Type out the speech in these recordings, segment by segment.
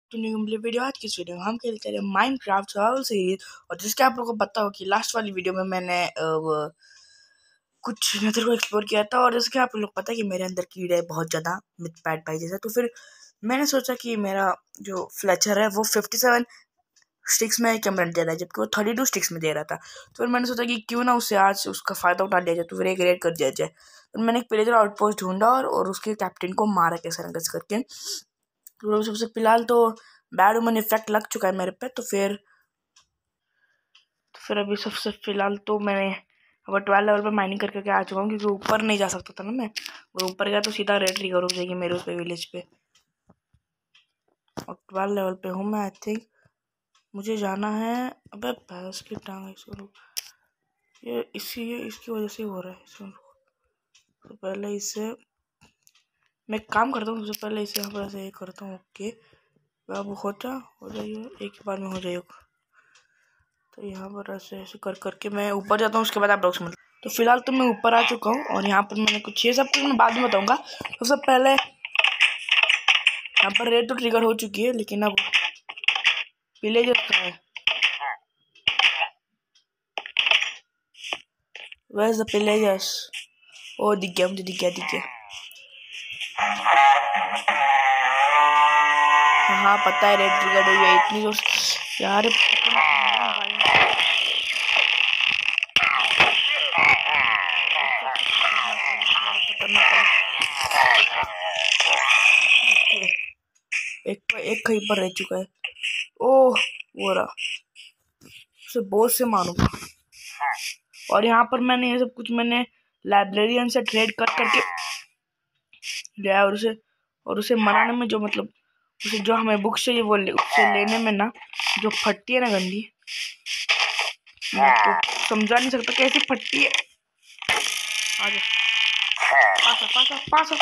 To new video. आज की इस वीडियो में हम खेलते हैं माइनक्राफ्ट सर्वाइवल सीरीज। और जिसके आप लोगों को पता हो कि लास्ट वाली वीडियो में मैंने कुछ नेदर को एक्सप्लोर किया था, और जिसके आप लोग पता है कि मेरे अंदर कीड़े है बहुत ज़्यादा मिथपैट पाई जैसा। तो फिर मैंने सोचा कि मेरा जो फ्लेचर है वो 57 स्टिक्स में कैमरन दे रहा है, जबकि वो 32 स्टिक्स में दे रहा था। तो फिर मैंने सोचा कि क्यों ना उससे आज उसका फ़ायदा उठा लिया जाए, तो फिर एक रेड कर दिया जाए। तो मैंने एक पिलेजर आउटपोस्ट ढूंढा और उसके कैप्टन को मारा कैसे ना कैसे करके। तो सबसे फिलहाल तो बैड वुमन इफेक्ट लग चुका है मेरे पे। तो फिर अभी सबसे फिलहाल तो मैंने अब 12 लेवल पर माइनिंग करके आ चुका हूँ, क्योंकि ऊपर नहीं जा सकता था ना मैं। और ऊपर गया तो सीधा रेड ट्रिगर हो जाएगी मेरे उस पे विलेज पे। और 12 लेवल पे हूँ मैं। आई थिंक मुझे जाना है। अबे भैंस की टांग, ये इसकी वजह से हो रहा है। तो पहले इसे मैं काम करता हूँ। सबसे पहले इसे यहाँ पर ऐसे करता हूँ। ओके, अब हो जाइए, एक ही बार में हो जाइए। तो यहाँ पर ऐसे ऐसे कर करके मैं ऊपर जाता हूँ। उसके बाद आप लोग समझ। तो फिलहाल तो मैं ऊपर आ चुका हूँ, और यहाँ पर मैंने कुछ ये सब कुछ मैं बाद में बताऊँगा। तो सबसे पहले यहाँ पर रेड तो ट्रिगर हो चुकी है, लेकिन अब विलेजर का है। Where's the villagers? ओ दिख गया मुझे, दिख गया। हाँ पता है रेड ट्रिगर हुई है इतनी जोर यार। एक कहीं पर रह चुका है। ओह वो रहा, उसे बहुत से मारूंगा। और यहाँ पर मैंने ये सब कुछ मैंने लाइब्रेरियन से ट्रेड करके लिया, और उसे मनाने में जो मतलब उसे जो हमें बुक चाहिए वो उससे लेने में ना जो फटती है ना गंदी, मैं तो समझा नहीं सकता कैसे फटती है। आगे पासा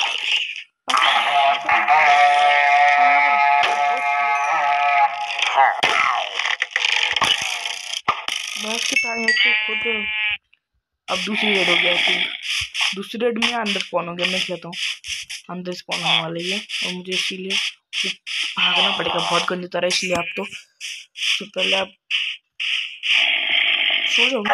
बस के टाइम है तो खुद। अब दूसरी रेड हो गया थी। दूसरी रेड में अंदर स्पॉन हो गया। मैं कहता हूँ अंदर स्पॉन होने वाली है, और मुझे इसीलिए भागना पड़ेगा बहुत गंदी तरह। इसलिए आप तो पहले आप सो जाओ।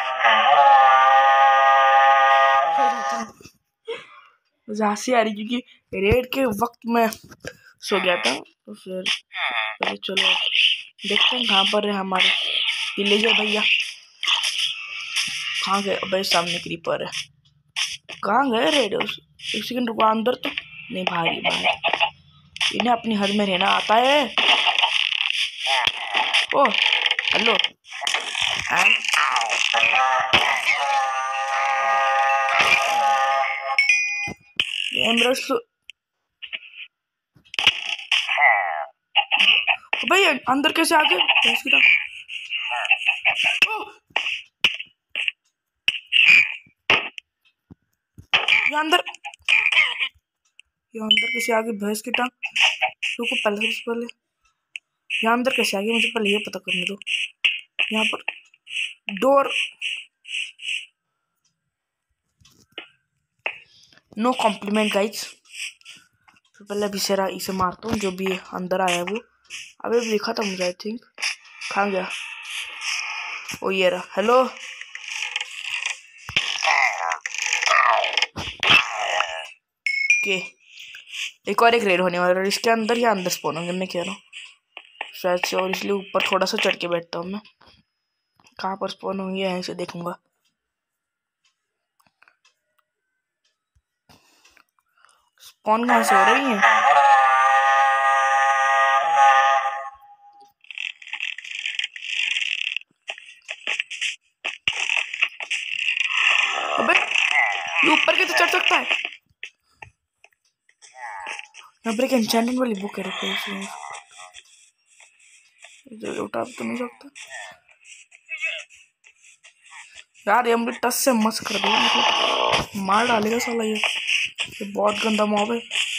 हंसी आ रही क्योंकि रेड के वक्त में सो गया था। तो फिर पहले चलो देखते हैं कहाँ पर है हमारे विलेजर भैया। कहाँ गए? अबे सामने क्रीपर है। कहाँ गए रेड? एक सेकंड रुको, अंदर तो नहीं, बाहर। इन्हें अपनी हद में रहना आता है। ओ हेलो, भाई अंदर कैसे आ गए? ये अंदर कैसे आ गई भैंस की टांग? रुको पहले यहाँ अंदर कैसे आ गई मुझे पहले ये पता करने दो। यहाँ पर डोर नो कॉम्प्लीमेंट गाइज। तो पहले अभी इसे मारता हूँ जो भी अंदर आया है वो। अबे देखा था मुझे, आई थिंक कहाँ गया? ओ ये रहा। हेलो के एक रेड होने वाला है। इसके अंदर या अंदर स्पॉन होंगे मैं कह रहा हूँ शायद से, और इसलिए ऊपर थोड़ा सा चढ़ के बैठता हूँ मैं। कहाँ पर स्पॉन होंगे यहीं से देखूंगा। स्पॉन कहाँ से हो रही है? अबे ये ऊपर कैसे चढ़ सकता है? यहाँ पर एक एन्चेंटमेंट वाली बुक है। रुको इसे उठा तो नहीं सकता यार। ये मुझे टच से मस कर दिया, मतलब मार डालेगा साला ये बहुत गंदा मॉब है।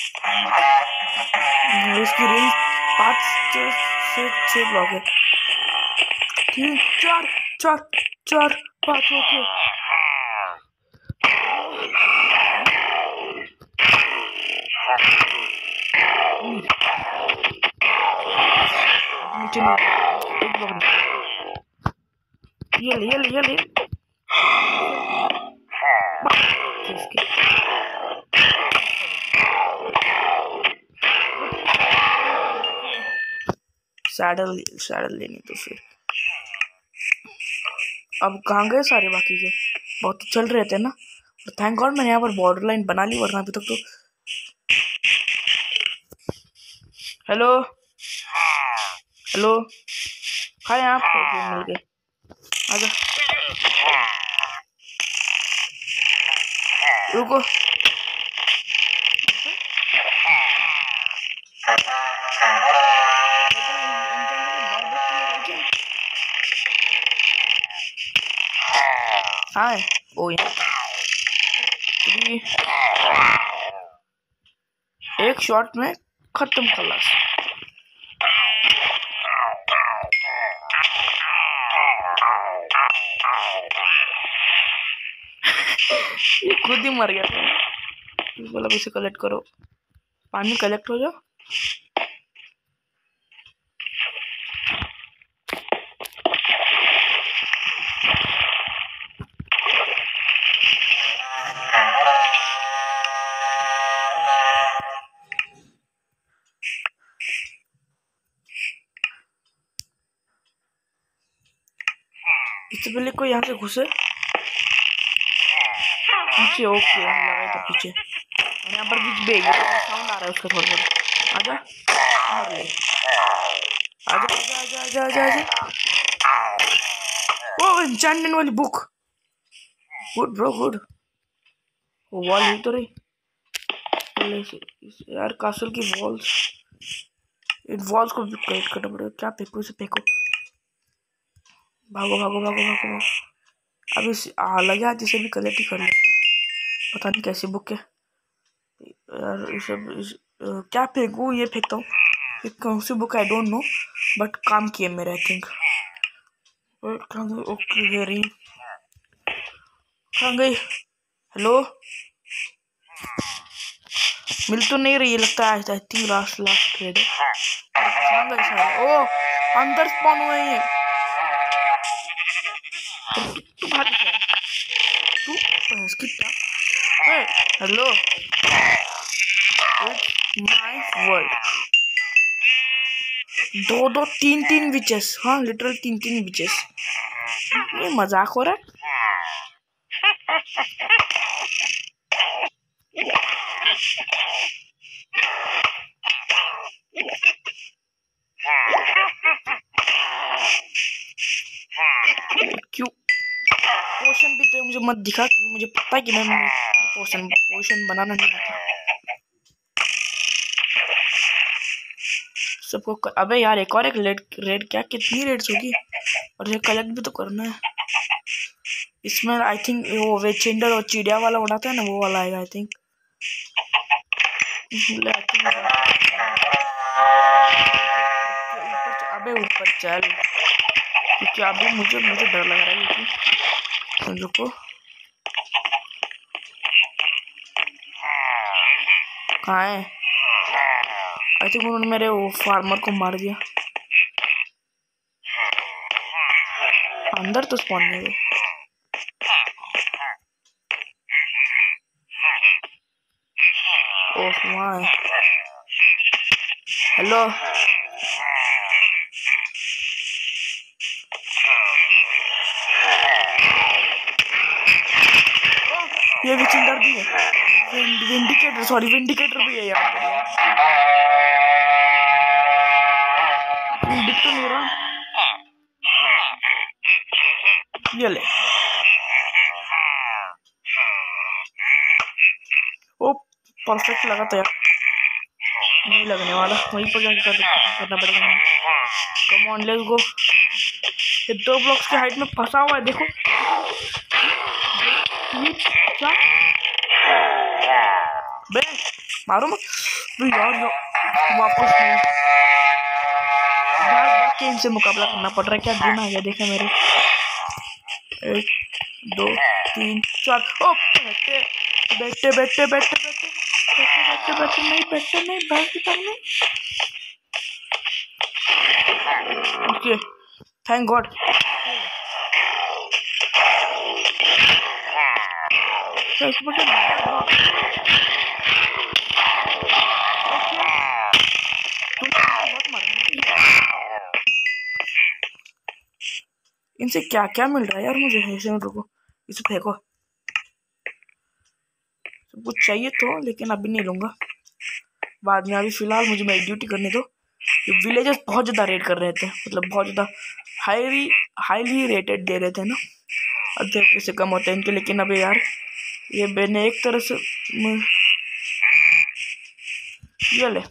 इसकी रेंज 5 से 6 ब्लॉक है। 3 4 5 ओके। नीचे नहीं, एक ब्लॉक नहीं। ये ले सैडल लेनी तो फिर अब कहाँ गए सारे बाकी के? बहुत तो चल रहे थे ना, और थैंक गॉड मैंने यहाँ पर बॉर्डर लाइन बना ली, वरना अभी तक तो। हेलो हाय, आप मिल गए, आजा। रुको, हाँ ओ एक शॉट में खत्म खलास। ये खुद ही मर गया था। बोला इसे कलेक्ट करो, पानी कलेक्ट हो जाओ। इससे पहले कोई यहाँ से घुसे पीछे, ओके लगा था पीछे, और यहाँ पर बीच बे साउंड आ रहा है उसका थोड़ा थोड़ा। आजा आजा आजा आजा आजा आजा। ओ एन्चेंटमेंट वाली बुक, गुड ब्रो गुड। वो वॉल ही तो रही यार, कासल की वॉल्स, इन वॉल्स को भी कलेक्ट करना पड़ेगा। क्या फेंको इसे, फेंको, भागो भागो भागो भागो। अब इस लगे हाथ इसे भी कलेक्ट ही कर लेते। पता नहीं कैसी बुक है यार, क्या फेंकूँ, ये फेंकता हूँ। कौन सी book I don't know, but काम किए मेरे आई थिंक। ओके वेरी, कहाँ गई? हेलो, मिल तो नहीं रही लगता है, आई थिंक लास्ट ट्रेड है। कहाँ गए सारे? ओ अंदर स्पॉन हुए हैं। हेलो, माय वर्ल्ड, दो तीन विचेस, हाँ लिटरल तीन विचेस। ये मजाक हो रहा है? क्यों पोशन भी तो मुझे मत दिखा, क्योंकि मुझे पता है कि मैं पोशन बनाना नहीं आता सबको। अबे यार एक रेड क्या, कितनी रेड्स होगी? और ये कलेक्ट भी तो करना है। इसमें आई थिंक वो वेचेंडर और चिड़िया वाला उड़ाता है ना, वो वाला आएगा आई थिंक। अबे ऊपर चल, क्योंकि अभी मुझे डर लग रहा है। रुको, कहाँ है? आई थिंक उन्होंने मेरे वो फार्मर को मार दिया। अंदर तो स्पॉन नहीं हुए। ओह वहाँ है। हेलो, ये विचिंडर भी है, विंडिकेटर भी है यहाँ पर। दिख तो नहीं रहा, ये ले। ओ परफेक्ट लगा था यार, नहीं लगने वाला, वहीं पर जाकर करना पड़ेगा। Come on let's go. ये 2 ब्लॉक्स के हाइट में फंसा हुआ है, देखो। क्या बे, मारो मत यार, वापस नहीं। भाग इनसे मुकाबला करना पड़ रहा है। क्या दिन आ गया देखा मेरे। 1 2 3 4। ओ बैठे नहीं, बैठ की टांग नहीं। Okay thank God. इनसे क्या क्या मिल रहा है यार मुझे? ऐसे में रुको, इसे फेंको। सब कुछ चाहिए तो, लेकिन अभी नहीं लूंगा, बाद में। अभी फिलहाल मुझे मेरी ड्यूटी करने दो। विलेजर्स बहुत ज़्यादा रेट कर रहे थे, मतलब बहुत ज़्यादा हाईली रेटेड दे रहे थे ना, अधे कैसे कम होते हैं इनके। लेकिन अभी यार ये मैंने एक तरह से ये ले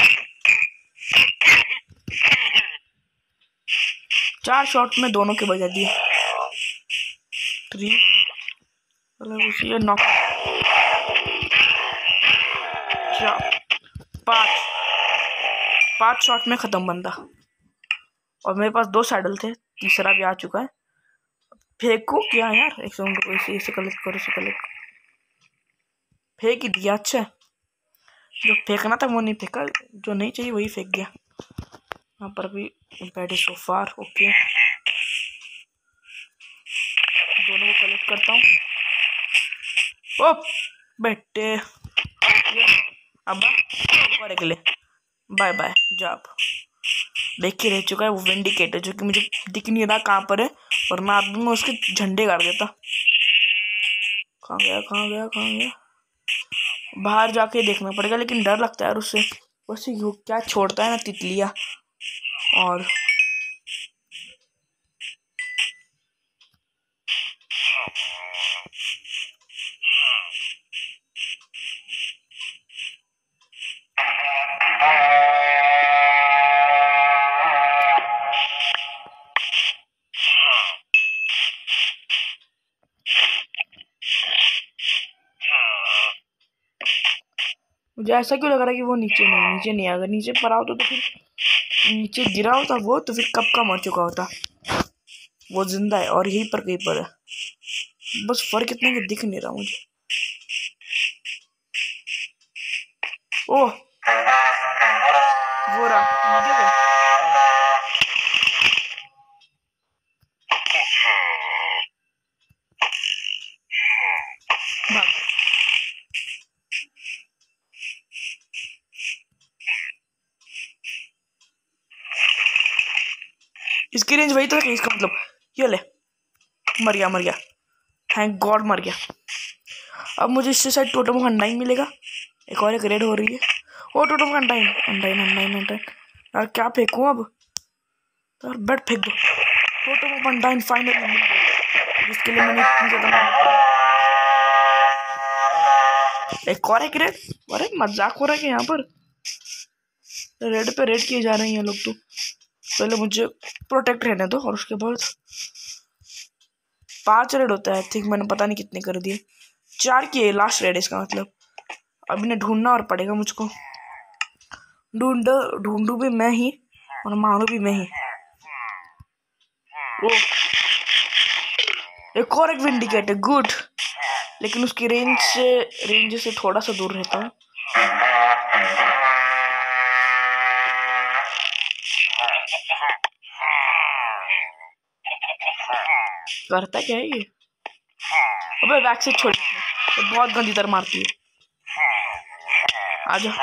4 शॉट में दोनों के बजा दिए। 3 मतलब ये नॉक 5 शॉट में खत्म बंदा। और मेरे पास 2 सैडल थे, तीसरा भी आ चुका है। फेंको क्या यार? एक सेकंड, इसे कलेक्ट करो, इसे कलेक्ट। फेंक ही दिया। अच्छा, जो फेंकना था वो नहीं फेंका, जो नहीं चाहिए वही फेंक गया। यहाँ पर भी बैड है सो फार। ओके, दोनों को कलेक्ट करता हूँ। ओ बेटे, अब और एक ले, बाय बाय जॉब। देख के रह चुका है वो विंडिकेटर, जो कि मुझे दिख नहीं रहा कहाँ पर है, और मैं अभी मैं उसके झंडे गाड़ देता। कहाँ गया, कहाँ गया, कहाँ गया? बाहर जाके देखना पड़ेगा, लेकिन डर लगता है यार उससे। वैसे क्या छोड़ता है ना तितलियाँ। और मुझे ऐसा क्यों लग रहा है कि वो नीचे नहीं। अगर नीचे पड़ा होता तो फिर नीचे गिरा होता वो, तो फिर कब का मर चुका होता। वो जिंदा है और यहीं पर कहीं पर है, बस फर्क इतना कि दिख नहीं रहा मुझे। ओह वो रहा, मुझे भाग। इसकी रेंज वही तो है, इसका मतलब ये ले, मर गया, मर गया, थैंक गॉड मर गया। अब मुझे इससे शायद टोटम का अंडाइन मिलेगा। एक रेड हो रही है। ओ टोटम का अंडाइन, अंडाइन अंडाइन अंडाइन। यार क्या फेंकूं अब? यार बेड फेंक दो। टोटम का अंडाइन फाइनली मिल गया, जिसके लिए मैंने इतनी ज़्यादा। एक रेड। अरे मजाक हो रहा है कि यहाँ पर रेड पे रेड किए जा रहे हैं लोग। तो पहले मुझे प्रोटेक्ट रहने दो, और उसके बाद 5 रेड होता है आई थिंक। मैंने पता नहीं कितने कर दिए, 4 किए, लास्ट रेड इसका मतलब। अब इन्हें ढूंढना और पड़ेगा मुझको। ढूंढू भी मैं ही और मारू भी मैं ही। ओ एक विंडिकेटर, गुड। लेकिन उसकी रेंज से थोड़ा सा दूर रहता हूँ। करता क्या है ये? अबे वैक्स से छोड़, तो बहुत गंदी तरह मारती है। आजा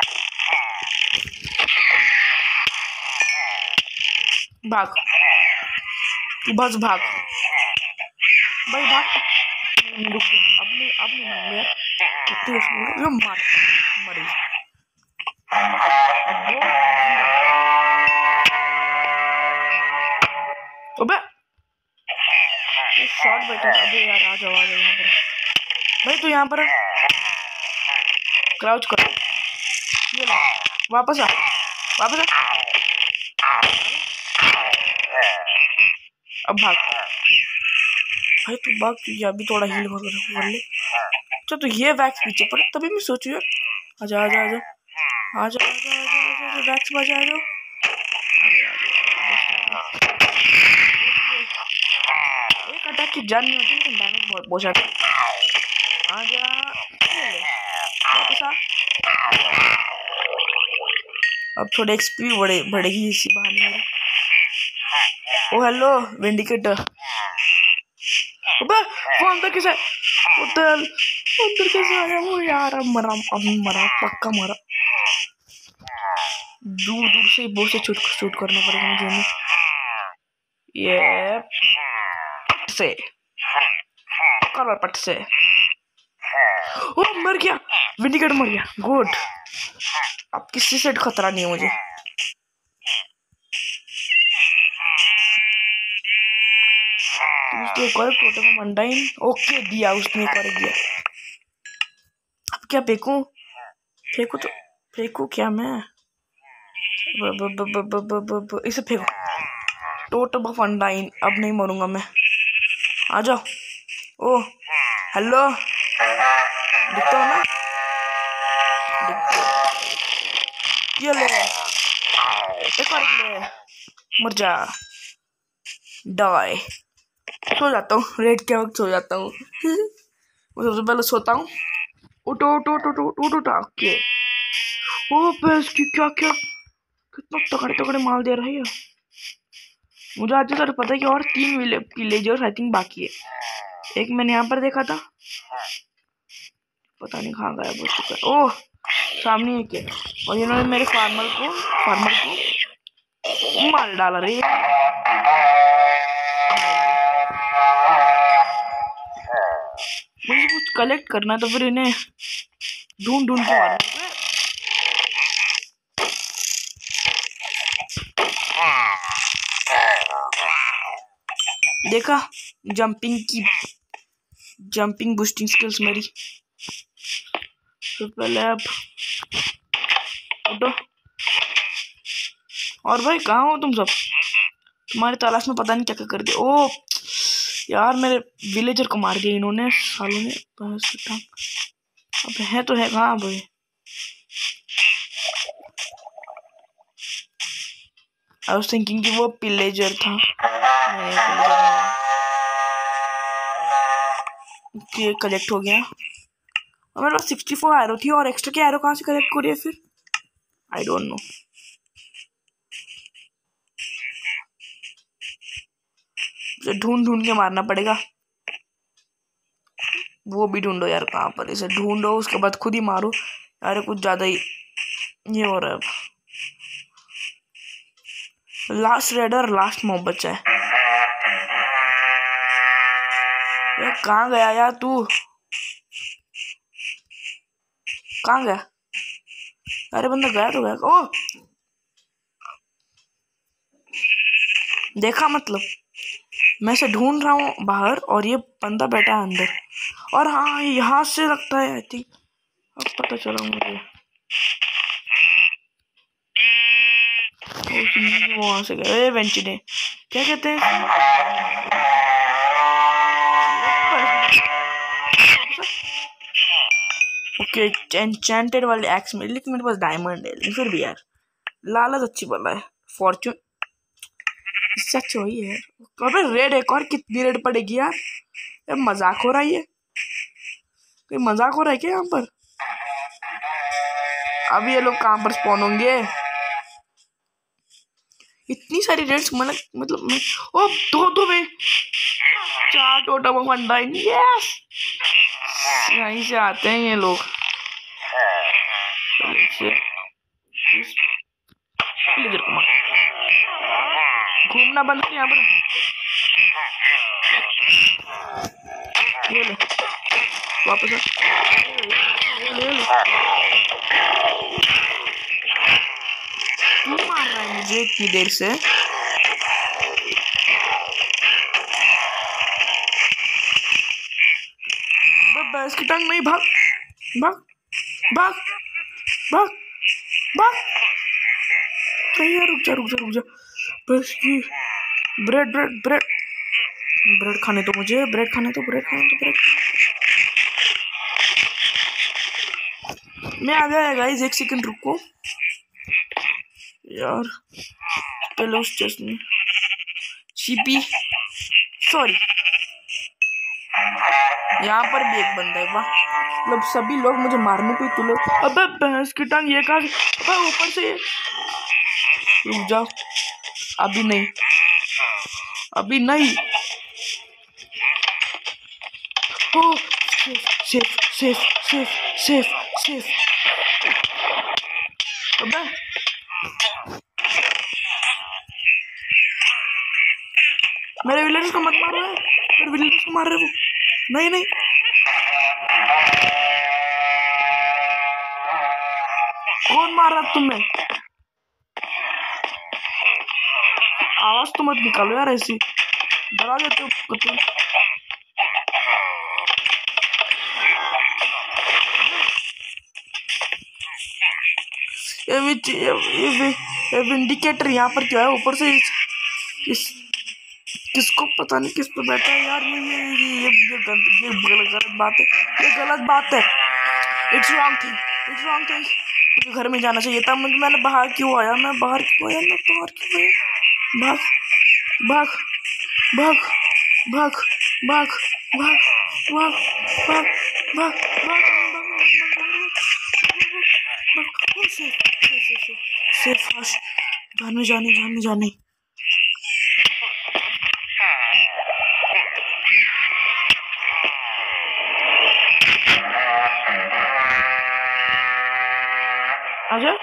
भाग, बस भाग भाई भाग। रुक अपने मांग यार, कितने मार मरी। अबे शॉट बैठा। अबे यार आ जाओ यहाँ पर भाई, तू यहाँ पर क्राउच कर। ये ला, वापस आ। अब भाग भाई, तू भाग, तुझे अभी थोड़ा हील कर ले। अच्छा तो ये वैक्स पीछे पर, तभी मैं सोचू यार। आजा आजा आजा आजा आजा, वैक्स बजा आ जाओ। एक अटैक की जान नहीं होती, लेकिन डैमेज बहुत जाता है। आजा वापस आ। अब थोड़े एक्सपी बढ़ेगी इसी बहाने मेरी। Oh hello vindicator. अबे वो अंदर कैसे अंदर कैसे आया वो यार? अब मरा पक्का मरा। दूर दूर से बहुत से शूट करना पड़ेगा मुझे। ये से कर पट से। ओ मर गया, विंडिकेटर मर गया। गुड, अब किसी से खतरा नहीं है मुझे। मंडाइन ओके दिया उसने, कर दिया। अब क्या फेंकूं? फेंकू तो फेंकू क्या मैं? इसे फेंको। टोटल फंडाइन, अब नहीं मरूंगा मैं। आ जाओ। ओ हेलो, दिखता हो ना? ये ले, एक और ले, मर जा, डाई। सो जाता हूँ, रेड के वक्त सो जाता हूँ। मैं सबसे पहले सोता हूँ। उठो उठो उठो उठो उठो उठो के। ओ बस की क्या क्या कितना तगड़े तगड़े माल दे रही है। मुझे आज तक पता है कि और 3 विलेजर्स आई थिंक बाकी है। एक मैंने यहाँ पर देखा था, पता नहीं कहाँ गया वो चुका। ओह सामने एक है, और इन्होंने मेरे फार्मर को मार डाला रे। मुझे कुछ कलेक्ट करना तो फिर इन्हें ढूंढ ढूंढ के मारना। देखा जंपिंग बूस्टिंग स्किल्स मेरी। तो पहले अब उठो। और भाई कहाँ हो तुम सब? तुम्हारी तलाश में पता नहीं क्या क्या कर दिया। ओ यार मेरे विलेजर को मार दिया इन्होंने, सालों ने। अब है तो है कहाँ भाई? आई वाज थिंकिंग कि वो विलेजर था। ये कलेक्ट हो गया। और मेरे पास 64 एरो थी, और एक्स्ट्रा के एरो कहाँ से कलेक्ट करिए फिर? I don't know. ढूंढ ढूंढ के मारना पड़ेगा। वो भी ढूंढो यार, कहाँ पर? इसे ढूंढो, उसके बाद खुद ही मारो। यार कुछ ज्यादा ही ये हो रहा है। लास्ट रेडर, लास्ट मॉब बचा है। कहाँ गया यार तू? कहाँ गया? अरे बंदा गया तो गया। ओ देखा, मतलब मैं से ढूंढ रहा हूँ बाहर, और ये बंदा बैठा है अंदर। और हाँ यहाँ से लगता है आई थिंक, अब पता चला मुझे। वहां से गए वेंचिने, क्या कहते हैं? ओके एन्चेंटेड वाले एक्स में, लेकिन मेरे पास डायमंड है। लेकिन फिर भी यार लालच अच्छी बना है। फॉर्च्यून इससे अच्छा वही है। अबे रेड एक और कितनी रेड पड़ेगी यार? ये मजाक हो रहा है? ये कोई मजाक हो रहा है क्या यहाँ पर? अब ये लोग कहाँ पर स्पॉन होंगे? इतनी सारी रेड्स मतलब मैं ओ दो में 4 टोटम फंडाइन। यस, यहीं से आते हैं ये लोग। घूमना बंद कर यहाँ पर। ये ले वापस ले लो। तू मार रहा है मुझे इतनी देर से? बस की टंग नहीं, भाग भाग भाग भाग भाग। यार रुक जा। बस की ब्रेड खाने तो मुझे, ब्रेड खाने तो। मैं आ गया गाइस, 1 सेकंड रुको यार। पहले उस चेस्ट में सीपी, सॉरी यहाँ पर भी एक बंदा है। वाह, मतलब सभी लोग मुझे मारने पे तुले। अबे भैंस की टांग, ये कहाँ? अबे ऊपर से रुक जाओ, अभी नहीं। अभी नहीं। Oh safe safe safe safe safe safe. अबे मेरे विलेज को मत मारो, मेरे विलेज को मार रहे वो। नहीं नहीं, कौन मार रहा तुम्हें? आवाज तो मत निकालो यार, ऐसी डरा देते हो तुम। ये विंडिकेटर यहाँ पर क्या है? ऊपर से इस किसको पता नहीं किस पे बैठा है यार। ये गलत बात है, ये गलत बात है। It's wrong thing, it's wrong thing. मुझे घर में जाना चाहिए था। मैंने बाहर क्यों आया? मैं बाहर क्यों आया? भाग भाग भाग भाग भाग भाग भाग भाग भाग भाग सेफ जान में जाने। आजा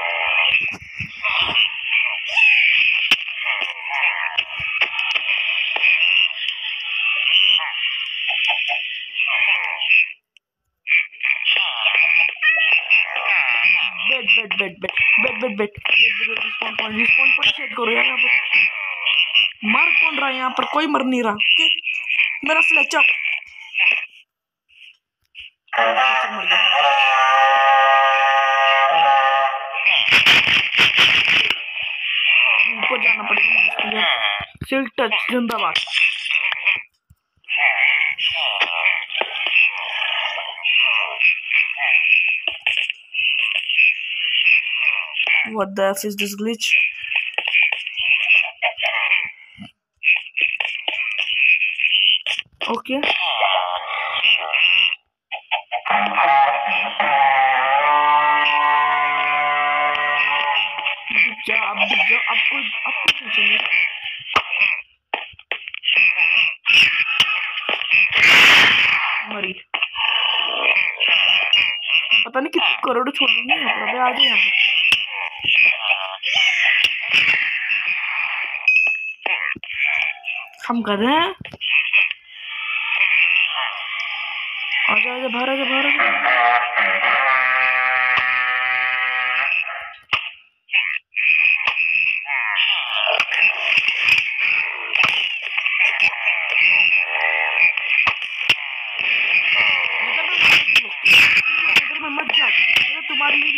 बेट रिस्पॉन्ड पर सेट करो यार। यहाँ पर मर कौन रहा है? यहाँ पर कोई मर नहीं रहा। मेरा फ्लेचर मर गया। ऊपर जाना पड़ेगा। सिल टच जिंदाबाद। What the F is this glitch? Okay. आपको चाहिए। मरी पता नहीं कितने करोड़ छोड़ देंगे। आ जाए यहाँ पे। हम कर रहे हैं। आजा बाहर। मत जा, तुम्हारे लिए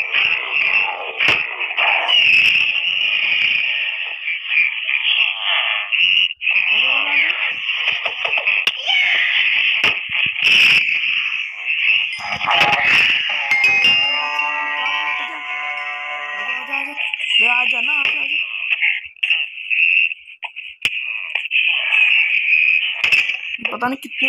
आजा ना। पता नहीं कितने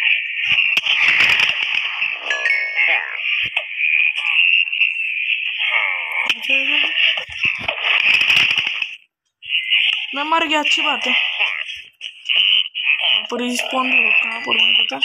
मैं मर गया। अच्छी बात है। पर रिस्पॉन भी कहाँ पर मुझे पता।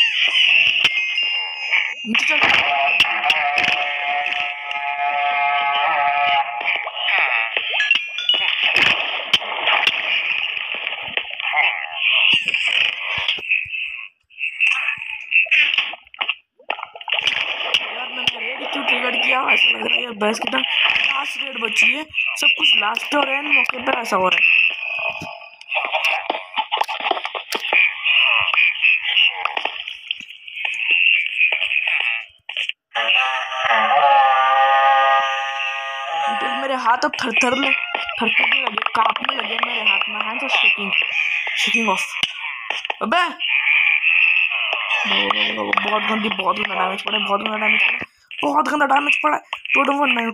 यार मैंने रेड क्यों ट्रिगर किया? ऐसा लग रहा है यार बहस की लास्ट रेड बची है। सब कुछ लास्ट और एंड मौके पर ऐसा हो रहा है। मेरे हाथ अब थरथरने लगे, कांपने लगे मेरे हाथ में। Hands are shaking off. अबे बहुत गंदा डैमेज पड़ा। बहुत गंदा डैमेज पड़ा। टोटम 19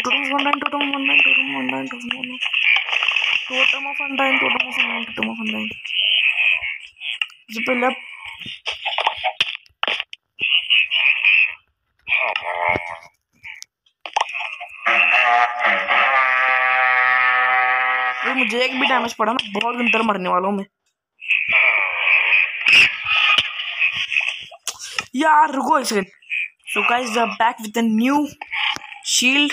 इससे पहले मुझे एक भी डैमेज पड़ा ना, बहुत गंदा मरने वाला हूँ मैं। यार रुको एक second. So guys we are back with a new shield.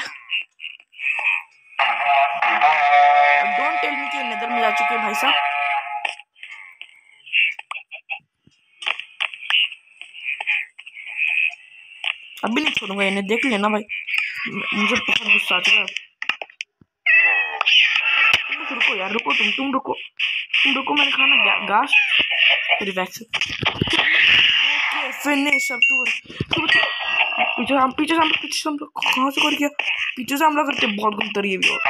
Don't tell me कि नेदर में जा चुके हैं भाई साहब। अभी नहीं छोड़ूंगा इन्हें, देख लेना भाई, मुझे बहुत गुस्सा आ चुका है। तुम रुको यार, रुको, तुम रुको, मैंने खाना घास रिवैक्स। Okay finish. अब तू पीछे से हम कहाँ से कर गया? पीछे से हमला करते बहुत गलत रही है भी।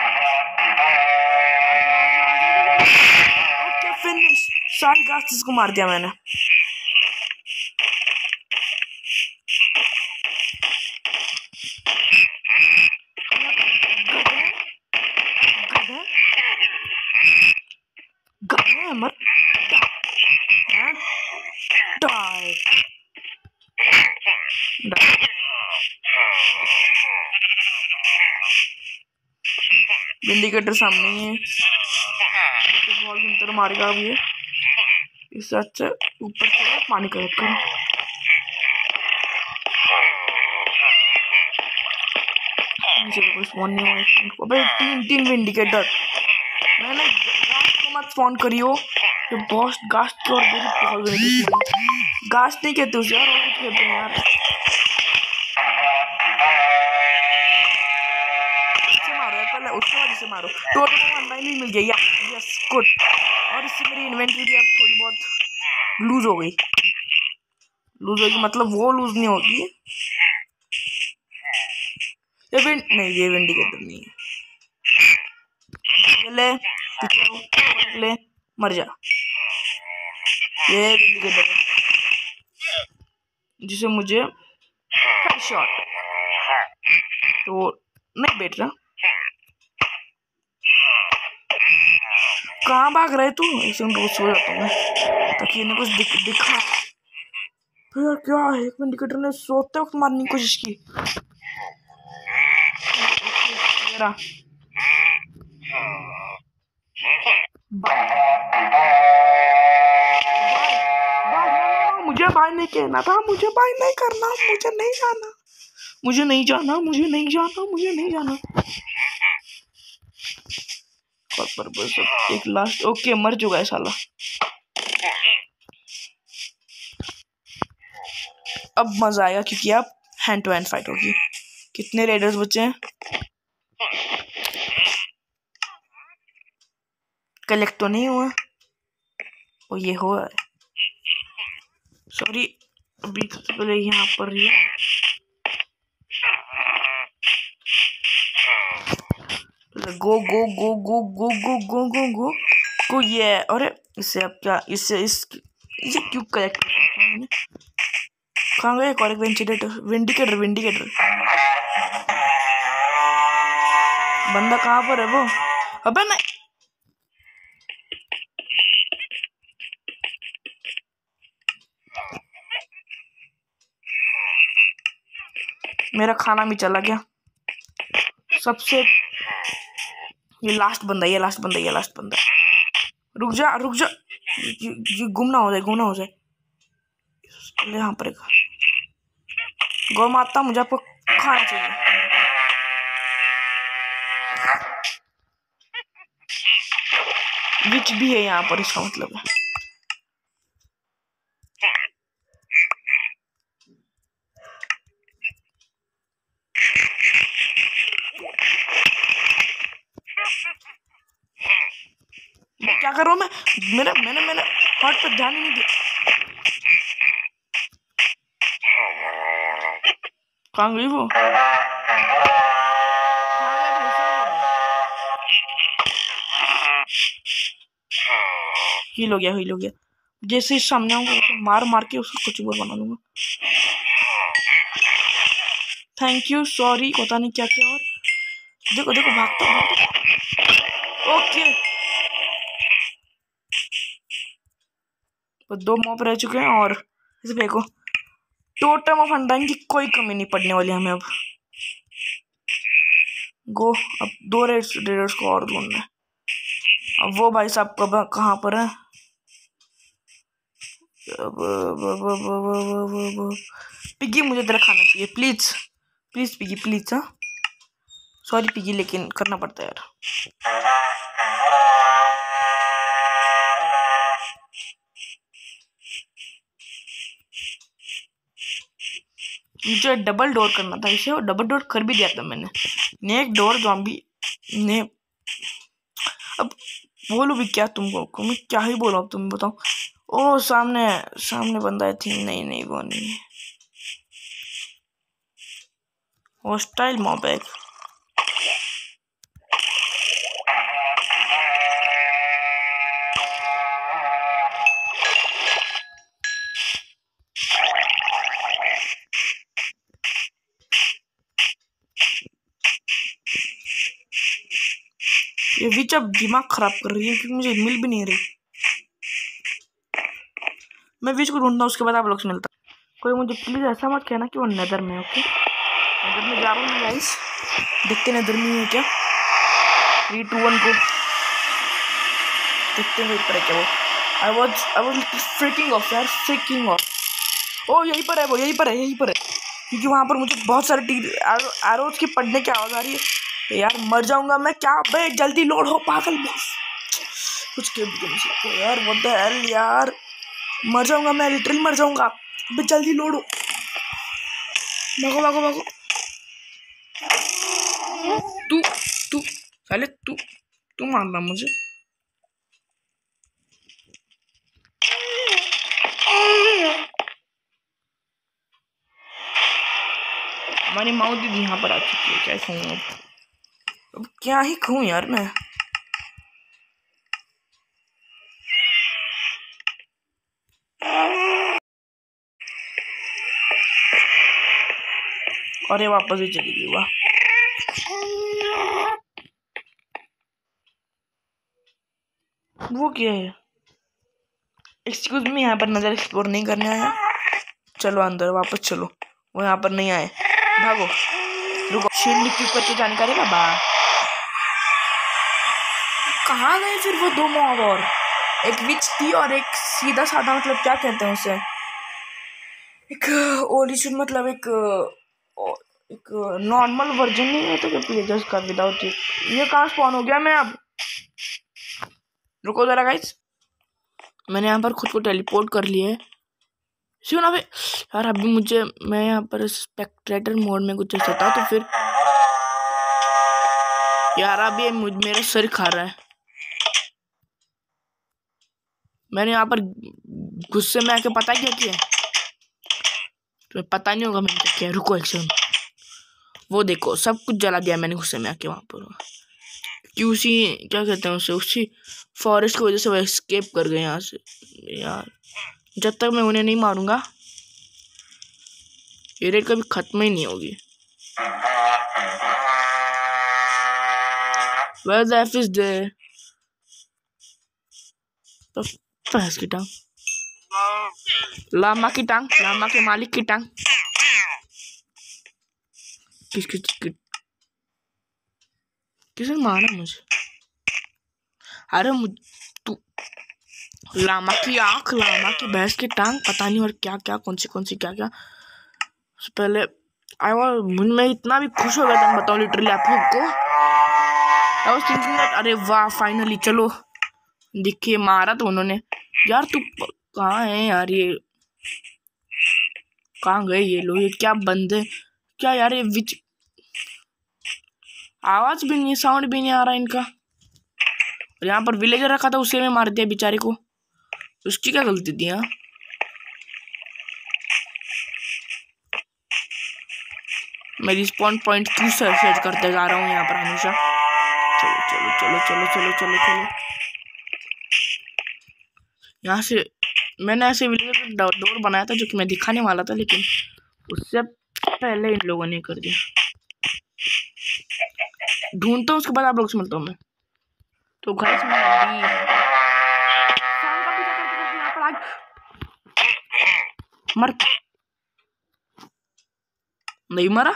Okay finish. सारी घास इसको मार दिया मैंने। मर डाई। विंडिकेटर सामने ही है, तो बहुत अंतर मारेगा अब ये। इससे अच्छा ऊपर से पानी कलेक्ट करो। नीचे कोई स्पॉन नहीं हुआ। अबे तीन विंडिकेटर। मैंने गास्ट को मत स्पॉन करियो, ये बॉस गास्ट की और मेरी बहुत बड़ी दुश्मनी। गास्ट नहीं कहते उसे यार, और कुछ कहते हैं यार। इससे मारो यार, पहले उसके बाद इसे मारो। टोटल को 1 भी मिल गया। Yes good. और इससे मेरी इन्वेंटरी भी अब थोड़ी बहुत लूज हो गई। लूज होगी मतलब वो लूज नहीं होगी। ये विंडिकेटर नहीं है। ले मर जा। ये विंडिकेटर है जिसे मुझे हेडशॉट तो नहीं बैठ रहा। कहाँ भाग रहे तू? ऐसे रोज सो जाता हूँ ताकि इन्हें कुछ दिखा। तो यार क्या है, एक विंडिकेटर ने सोते वक्त मारने की कोशिश की। मुझे बाय नहीं कहना था, मुझे बाय नहीं करना, मुझे नहीं जाना, मुझे नहीं जाना, मुझे नहीं जाना, मुझे नहीं जाना। पर बस एक लास्ट। ओके मर चुका है साला। अब मजा आएगा क्योंकि अब हैंड टू हैंड फाइट होगी। कितने रेडर्स बचे हैं? कलेक्ट तो नहीं हुआ। ओ ये हुआ है, सॉरी। अभी सबसे पहले यहाँ पर ही गो गो गो गो गो गो गो गो गो को ये। अरे इससे अब क्या, इसे क्यों कलेक्ट कहाँ गए? और एक विंडिकेटर बंदा कहाँ पर है वो? अबे नहीं, मेरा खाना भी चला गया सबसे। ये लास्ट बंदा। रुक जा ये गुम ना हो जाए। यहाँ पर गौ माता, मुझे आपको खाना चाहिए। विच भी है यहाँ पर, इसका मतलब है। मैं क्या कर रहा हूँ? मैंने हार्ट पर ध्यान ही नहीं दिया। कहाँ गई वो? हील हो गया। जैसे ही सामने आऊंगा उसे मार के उसको कुछ और बना दूंगा। थैंक यू, सॉरी, पता नहीं क्या। और देखो भागता हूँ। ओके तो 2 मॉब रह चुके हैं और इसे देखो, टोटम ऑफ अंडाइन की कोई कमी नहीं पड़ने वाली हमें अब। गो, अब 2 रेडर्स को और ढूंढना है। अब वो भाई साहब कब कहाँ पर है? पिगी मुझे तेरा खाना चाहिए प्लीज प्लीज पिगी प्लीज। हाँ सॉरी पिगी लेकिन करना पड़ता है यार। मुझे डबल डोर करना था इसे और डबल डोर कर भी दिया था मैंने। नेक डोर ज़ॉम्बी ने। अब बोलूं भी क्या तुमको, मैं क्या ही बोलूं अब तुम बताओ। ओ सामने सामने बंदा है थी। नहीं नहीं वो नहीं। हॉस्टाइल मॉब है। ये विच अब दिमाग खराब कर रही है क्योंकि मुझे मिल भी नहीं रही। मैं विच को ढूंढता हूँ उसके बाद आप लोग से मिलता। कोई मुझे प्लीज ऐसा मत कहना कि वो नेदर में। ओके नेदर में जा रहा हूँ गाइस। देखते नेदर में है क्या। 3 2 1 को देखते हैं ऊपर है क्या वो। आई वाज फ्रीकिंग ऑफ यार फ्रीकिंग ऑफ। ओ यहीं पर है वो यहीं पर है क्योंकि वहाँ पर मुझे बहुत सारे एरोज की पड़ने की आवाज़ आ रही है। यार मर जाऊंगा मैं क्या बे। जल्दी लोड हो पागल बॉस। कुछ के यार व्हाट द हेल यार। मर जाऊंगा मैं लिटरली मर जाऊंगा। अबे जल्दी लोड हो। भागो भागो भागो। तू तू साले तू मारना मुझे। हमारी माँ दीदी यहाँ पर आ चुकी है। क्या कहूँ अब क्या ही कहूँ यार मैं। और ये वापस ही चली गई। वाह वो क्या है। एक्सक्यूज मी यहाँ पर नजर एक्सप्लोर नहीं करने आया। चलो अंदर वापस चलो। वो यहाँ पर नहीं आए। भागो रुको शील्ड इक्विप करके जानकारी का बा। कहाँ गए फिर वो दो मॉब और एक विच थी और एक सीधा साधा मतलब क्या कहते हैं उसे। एक ओलिशन मतलब एक नॉर्मल वर्जन नहीं है तो प्लेजर्स का विदाउट इट। ये कहाँ स्पॉन हो गया मैं अब। रुको जरा गाइस मैंने यहाँ पर खुद को टेलीपोर्ट कर लिया है। सुन अबे यार अभी मुझे मैं यहाँ पर स्पेक्ट्रेटर मोड में कुछ ऐसा था तो फिर यार अभी मेरा सिर खा रहा है। मैंने यहाँ पर गुस्से में आके पता क्या किया। तुम्हें पता नहीं होगा मैंने क्या किया। रुको एक सेकंड। वो देखो सब कुछ जला दिया मैंने गुस्से में आके वहां पर। कि उसी क्या कहते हैं उसे उसी फॉरेस्ट की वजह से वो एस्केप कर गए यहाँ से। यार जब तक मैं उन्हें नहीं मारूंगा ये रेड कभी खत्म ही नहीं होगी। Where the F is there? तो भैंस की टांग लामा की टांग लामा के मालिक की टांग। किसने मारा मुझे। अरे तू लामा की आंख लामा की भैंस की टांग पता नहीं और क्या क्या कौन सी क्या क्या। पहले मैं इतना भी खुश हो गया था बताऊं लिटरली आप लोग को। I was thinking that अरे वाह फाइनली चलो दिखे मारा तो उन्होंने। यार तू कहाँ है यार। ये कहाँ गए ये लोग। ये क्या बंदे क्या यार। ये विच आवाज भी नहीं साउंड भी नहीं आ रहा इनका। और यहाँ पर विलेजर रखा था उसे में मार दिया बेचारे को। उसकी क्या गलती थी। यहाँ मैं रिस्पॉन पॉइंट क्यों सर्च करते जा रहा हूँ यहाँ पर हमेशा। चलो चलो चलो चलो चलो चलो चलो यहाँ से मैंने ऐसे विलेजर का डोर बनाया था जो कि मैं दिखाने वाला था लेकिन उससे पहले इन लोगों ने कर दिया। ढूंढता हूँ उसके बाद आप लोग से मिलता हूँ मैं। तो गाइस मैं मर नहीं मरा।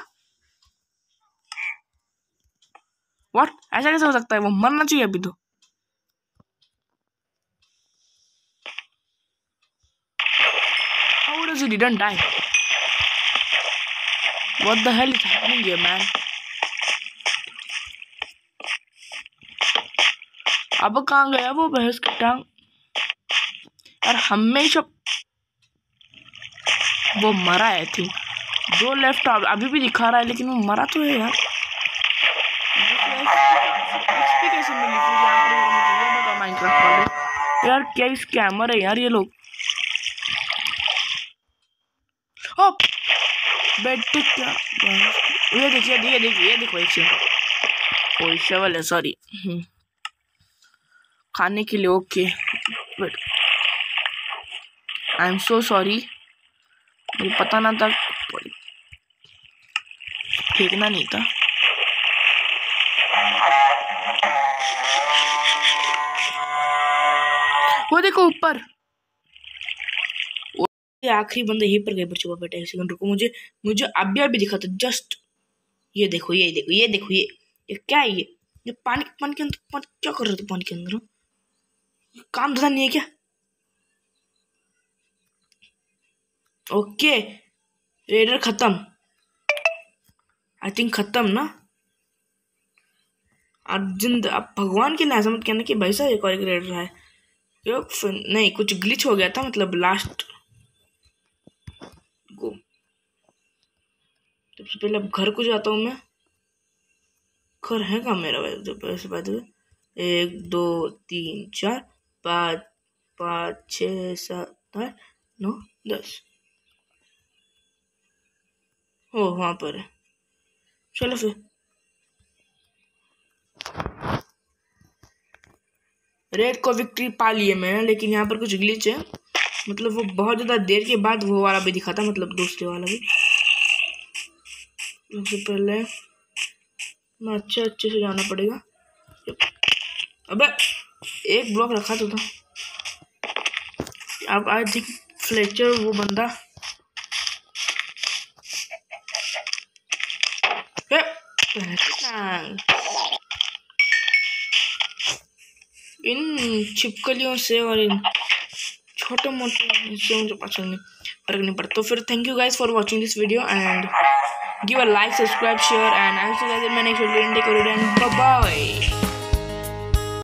व्हाट ऐसा कैसे हो सकता है। वो मरना चाहिए अभी तो। as he didn't die. What the hell is happening here, man? अब कहाँ गया वो भैंस की टांग? यार हमेशा वो मरा है, थी 2 लेफ्ट अभी भी दिखा रहा है, लेकिन वो मरा तो है यार। एक्सपी कैसे मिली फिर यहाँ पर? मुझे ये बता माइनक्राफ्ट वाले यार, क्या स्कैमर है यार ये लोग। बेटे क्या, ये देखो एक कोई शवल है, सॉरी खाने के लिए। Okay but I am so sorry, मुझे पता ना था, फेंकना नहीं था। वो देखो ऊपर, आखिरी बंदा यहीं पर गए पर छुपा बैठा है। 1 सेकंड रुको, मुझे अभी दिखा था जस्ट। ये देखो ये क्या है? ये पानी के अंदर क्या कर रहे थे? पानी के अंदर काम धंधा नहीं है क्या? ओके रेडर खत्म, आई थिंक खत्म ना। अर्जुन अब भगवान के लिए ऐसा मत कहना कि भाई साहब एक और एक रेडर है। नहीं, कुछ ग्लिच हो गया था, मतलब लास्ट को। सबसे पहले अब घर को जाता हूँ मैं। घर है क्या मेरा? वैसे 1 2 3 4 5 5 6 7 8 9 10 ओ वहां पर है। चलो फिर रेड को विक्ट्री पा ली है मैंने, लेकिन यहाँ पर कुछ ग्लिच है, मतलब वो बहुत ज़्यादा देर के बाद वो वाला भी दिखा था, मतलब दूसरे वाला भी। सबसे पहले मैं अच्छे से जाना पड़ेगा। अबे एक ब्लॉक रखा तो था। अब आई थिंक फ्लेचर वो बंदा इन छिपकलियों से और इन छोटे मोटे से मुझे पसंद नहीं, फर्क नहीं पड़ता। तो फिर thank you guys for watching this video and give a like, subscribe, share, and I'll see you guys in my next video. Take care and bye bye.